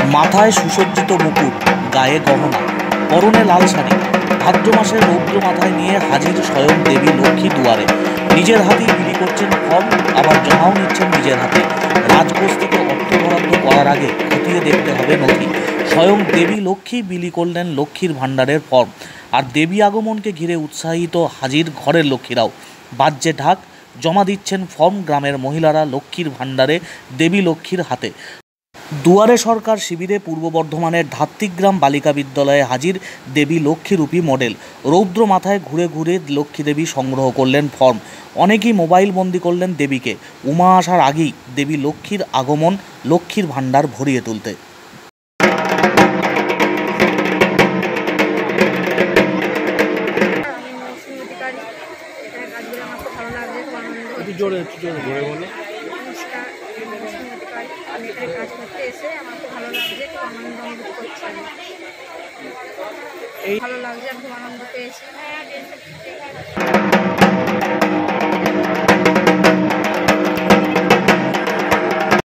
মাথায় সুসজ্জিত মুকুট, গায়ে গহনা, পরনে লাল শাড়ি, ভাদ্র মাসের রৌদ্র মাথায় নিয়ে হাজির স্বয়ং দেবী লক্ষ্মী দুয়ারে। নিজের হাতেই বিলি করছেন ফর্ম, আবার জমাও নিচ্ছেন নিজের হাতে। রাজকোষ থেকে অর্থ বরাদ্দ করার আগে খতিয়ে দেখতে হবে নথি। স্বয়ং দেবী লক্ষ্মী বিলি করলেন লক্ষ্মীর ভাণ্ডারের ফর্ম। আর দেবী আগমনকে ঘিরে উৎসাহিত হাজির ঘরের লক্ষ্মীরাও। বাজ্যে ঢাক, জমা দিচ্ছেন ফর্ম গ্রামের মহিলারা লক্ষ্মীর ভাণ্ডারে দেবী লক্ষ্মীর হাতে। দুয়ারে সরকার শিবিরে পূর্ব বর্ধমানের ধাত্রিগ্রাম বালিকা বিদ্যালয়ে হাজির দেবী লক্ষ্মীরূপী মডেল। রৌদ্র মাথায় ঘুরে ঘুরে লক্ষ্মী দেবী সংগ্রহ করলেন ফর্ম। অনেকেই মোবাইল বন্দি করলেন দেবীকে। উমা আসার আগেই দেবী লক্ষ্মীর আগমন লক্ষ্মীর ভাণ্ডার ভরিয়ে তুলতে। আমি এখানে কাজ করতে এসে আমার খুব ভালো লাগছে, খুব আনন্দ অনুভব করছি। ভালো লাগছে, খুব আনন্দ পেয়েছি।